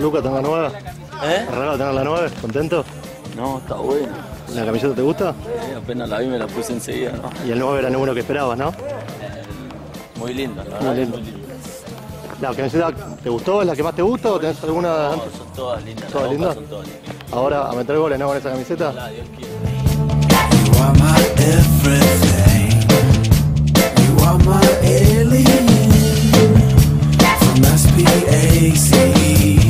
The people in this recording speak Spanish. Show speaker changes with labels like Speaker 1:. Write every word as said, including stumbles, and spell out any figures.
Speaker 1: Luca, tener la nueva?
Speaker 2: ¿Eh?
Speaker 1: ¿Arreglado tener la nueva? ¿Contento?
Speaker 2: No, está bueno.
Speaker 1: ¿La camiseta te gusta?
Speaker 2: Eh, apenas la vi me la puse enseguida, ¿no?
Speaker 1: Y el nueve era el número que esperabas, ¿no?
Speaker 2: Muy linda, la
Speaker 1: Muy
Speaker 2: verdad.
Speaker 1: lindo.
Speaker 2: Muy linda.
Speaker 1: ¿La camiseta te gustó? ¿Es la que más te gusta o tenés alguna
Speaker 2: No,
Speaker 1: antes?
Speaker 2: son todas lindas.
Speaker 1: ¿Todas
Speaker 2: las
Speaker 1: lindas?
Speaker 2: Boca Son todas lindas.
Speaker 1: Ahora a meter goles, ¿no? Con esa camiseta.
Speaker 2: Ojalá, Dios quiera.
Speaker 3: You are my everything. You are my alien from S P A C E.